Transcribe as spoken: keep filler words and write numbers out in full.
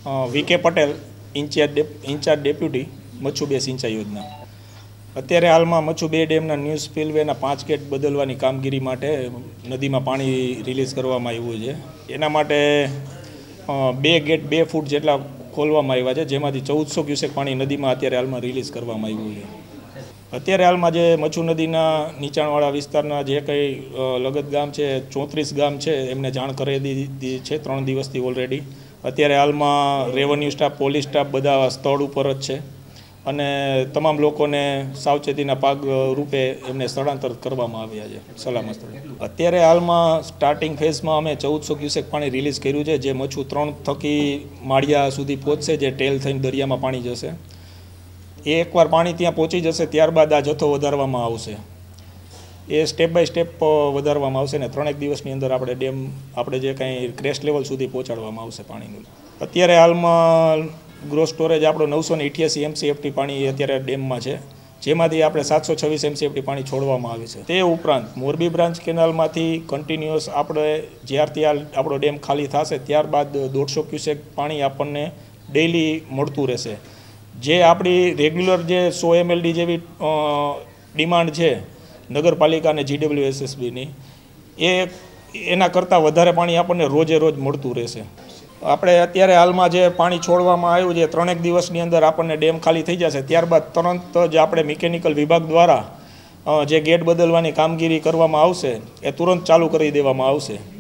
VK Patel in-charge in-charge deputy Machchhu બે સિંચાઈ યોજના। અત્યારે હાલમાં મચ્છુ બે ડેમના ન્યૂ સ્પિલવેના પાંચ ગેટ બદલવાની કામગીરી માટે નદીમાં પાણી રિલીઝ કરવામાં આવ્યું છે। એના માટે બે ગેટ બે ફૂટ જેટલા ખોલવામાં આવ્યા છે, જેમાંથી ચૌદસો ક્યુસેક પાણી નદીમાં અત્યારે હાલમાં રિલીઝ કરવામાં આવ્યું છે। અત્યારે હાલમાં જે મચ્છુ નદીના નીચાણવાળા વિસ્તારના જે કંઈ લગત ગામ છે, ચોત્રીસ ગામ છે, એમને જાણ કરી દીધી છે ત્રણ દિવસથી ઓલરેડી। અત્યારે હાલમાં રેવન્યુ સ્ટાફ, પોલીસ સ્ટાફ બધા સ્થળ ઉપર જ છે અને તમામ લોકોને સાવચેતીના ભાગ રૂપે એમને સ્થળાંતર કરવામાં આવ્યા છે સલામત સ્થળે। અત્યારે હાલમાં સ્ટાર્ટિંગ ફેઝમાં અમે ચૌદસો ક્યુસેક પાણી રિલીઝ કર્યું છે, જે મચ્છુ ત્રણ થકી માળિયા સુધી પહોંચશે, જે ટેલ થઈને દરિયામાં પાણી જશે। એ એકવાર પાણી ત્યાં પહોંચી જશે ત્યારબાદ આ જથ્થો વધારવામાં આવશે। એ સ્ટેપ બાય સ્ટેપ વધારવામાં આવશે ને ત્રણેક દિવસની અંદર આપણે ડેમ આપણે જે કાંઈ ક્રેશ લેવલ સુધી પહોંચાડવામાં આવશે પાણીનું। અત્યારે હાલમાં ગ્રોસ સ્ટોરેજ આપણો નવસો ને અઠ્યાસી એમસીએફટી પાણી અત્યારે ડેમમાં છે, જેમાંથી આપણે સાતસો છવ્વીસ એમસીએફટી પાણી છોડવામાં આવે છે। તે ઉપરાંત મોરબી બ્રાન્ચ કેનાલમાંથી કન્ટિન્યુઅસ આપણે જ્યારથી આ આપણો ડેમ ખાલી થશે ત્યારબાદ દોઢસો ક્યુસેક પાણી આપણને ડેઇલી મળતું રહેશે। જે આપણી રેગ્યુલર જે સો એમએલડી જેવી ડિમાન્ડ છે નગરપાલિકા અને જીડબ્લ્યુએસએસબીની, એ એના કરતાં વધારે પાણી આપણને રોજે રોજ મળતું રહેશે। આપણે અત્યારે હાલમાં જે પાણી છોડવામાં આવ્યું છે ત્રણેક દિવસની અંદર આપણને ડેમ ખાલી થઈ જશે, ત્યારબાદ તરત જ આપણે મિકેનિકલ વિભાગ દ્વારા જે ગેટ બદલવાની કામગીરી કરવામાં આવશે એ તુરંત ચાલુ કરી દેવામાં આવશે।